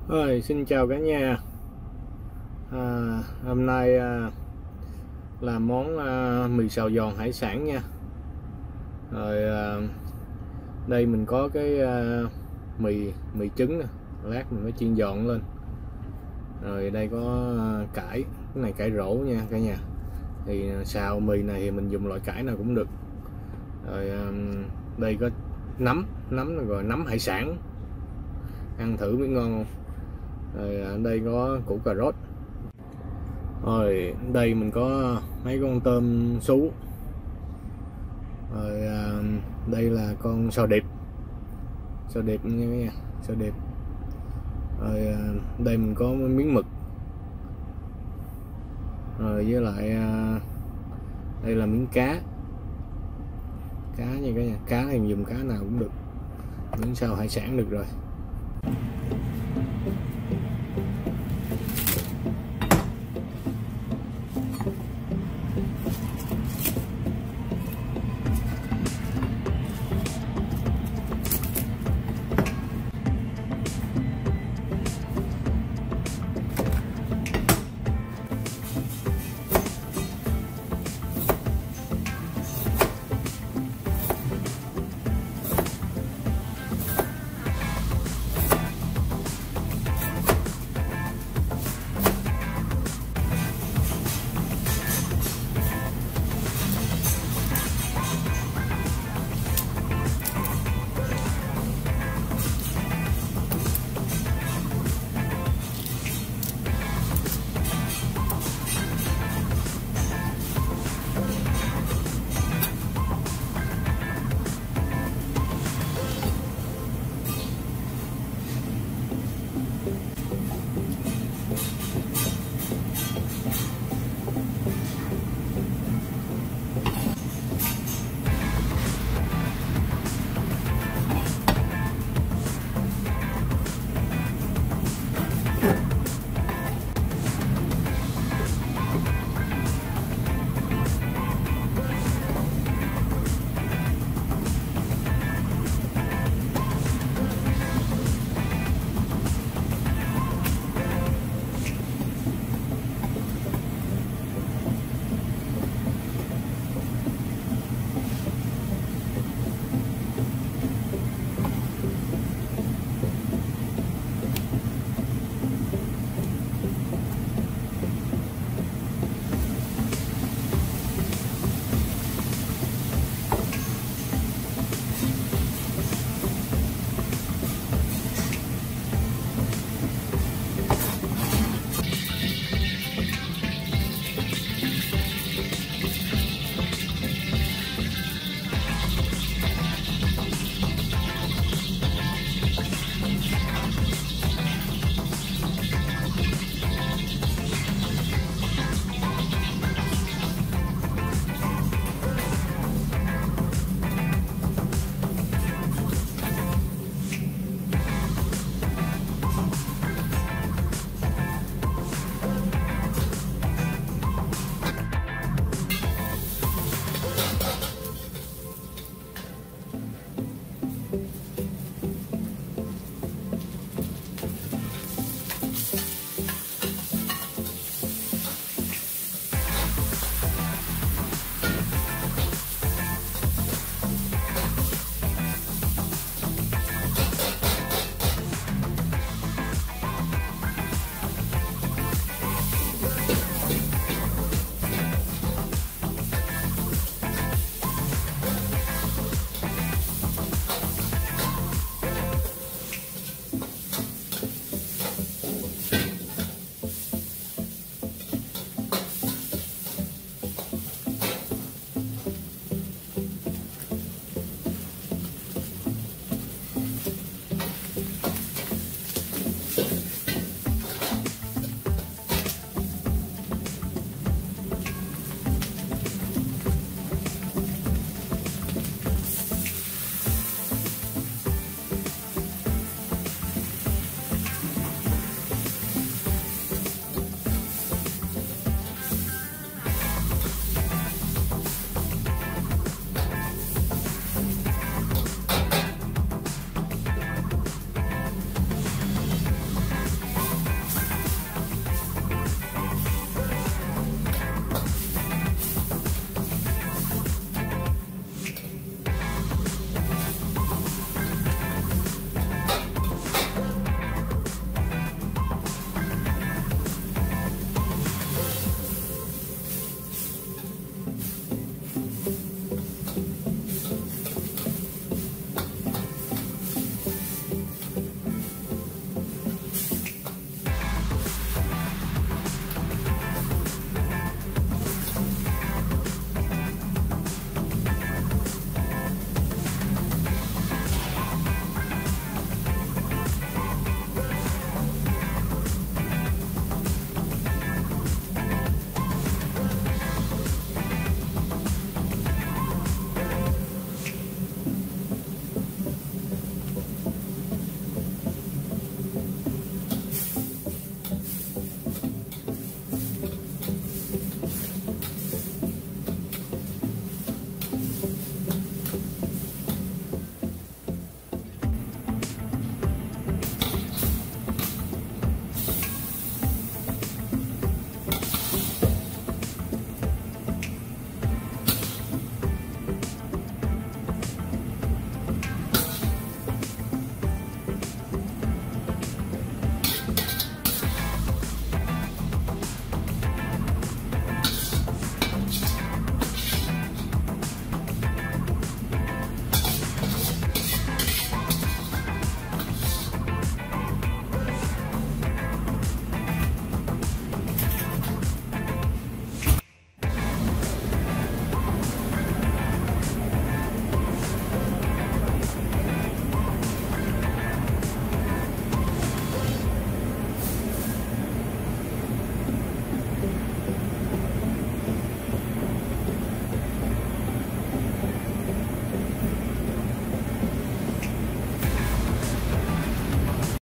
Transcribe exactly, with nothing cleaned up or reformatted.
Ơi, xin chào cả nhà. à, Hôm nay à, làm món à, mì xào giòn hải sản nha. Rồi à, đây mình có cái à, mì mì trứng nè, lát mình phải chiên giòn lên. Rồi đây có à, cải, cái này cải rổ nha cả nhà. Thì xào mì này thì mình dùng loại cải nào cũng được. Rồi à, đây có nấm, nấm rồi nấm hải sản, ăn thử mới ngon không. Rồi ở đây có củ cà rốt. Rồi đây mình có mấy con tôm sú. Rồi à, đây là con sò điệp, sò điệp nha cả nhà, sò điệp. Rồi à, đây mình có miếng mực. Rồi với lại à, đây là miếng cá, cá nha cả nhà. Cá thì mình dùng cá nào cũng được, miếng xào hải sản được rồi.